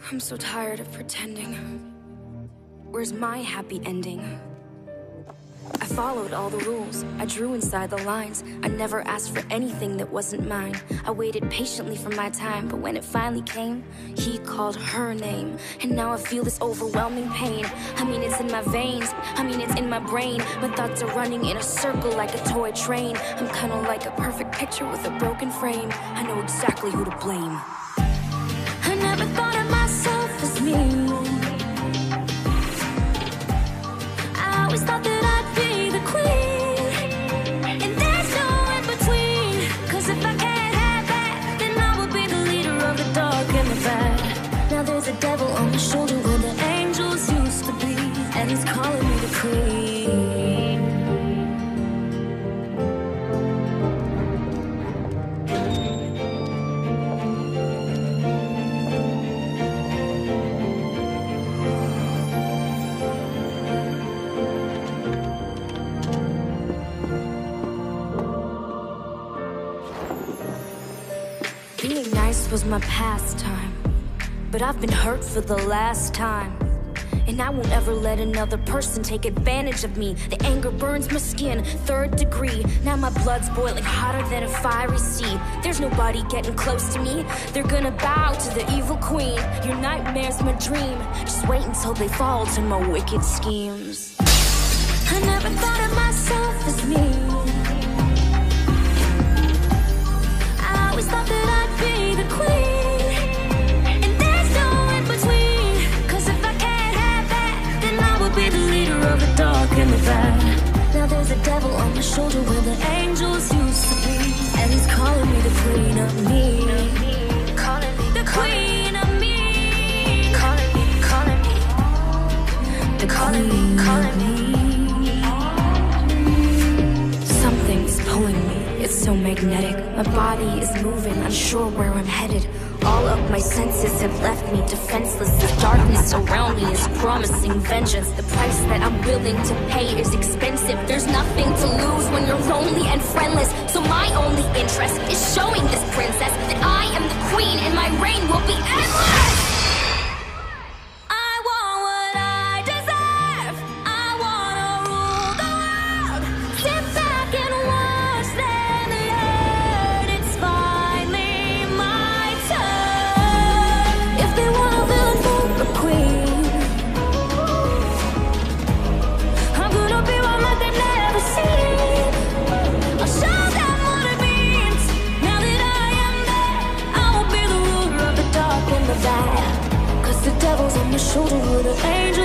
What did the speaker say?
I'm so tired of pretending. Where's my happy ending? I followed all the rules, I drew inside the lines. I never asked for anything that wasn't mine. I waited patiently for my time, but when it finally came, he called her name. And now I feel this overwhelming pain. I mean, it's in my veins, I mean, it's in my brain. My thoughts are running in a circle like a toy train. I'm kinda like a perfect picture with a broken frame. I know exactly who to blame. I never thought of myself as me. I always thought that I'd be the queen, and there's no in between. Cause if I can't have that, then I will be the leader of the dark and the bad. Now there's a devil on my shoulder where the angels used to be, and he's calling me the queen. Being nice was my pastime, but I've been hurt for the last time. And I won't ever let another person take advantage of me. The anger burns my skin, 3rd degree. Now my blood's boiling hotter than a fiery sea. There's nobody getting close to me. They're gonna bow to the evil queen. Your nightmare's my dream. Just wait until they fall to my wicked schemes. I never thought of myself as me. I always thought that I'd be the queen, and there's no in between. Cause if I can't have that, then I will be the leader of the dark and the bad. Now there's a devil on my shoulder where the angels used to be, and he's calling me the queen of me. Calling me the queen of me. Calling me, calling me. The calling me, calling me. Something's pulling me. It's so magnetic, my body is moving, unsure where I'm headed. All of my senses have left me defenseless. The darkness around me is promising vengeance. The price that I'm willing to pay is expensive. There's nothing to lose when you're lonely and friendless. So my only interest is showing this princess that I am the queen and my reign will be endless. Cause the devil's on my shoulder with an angel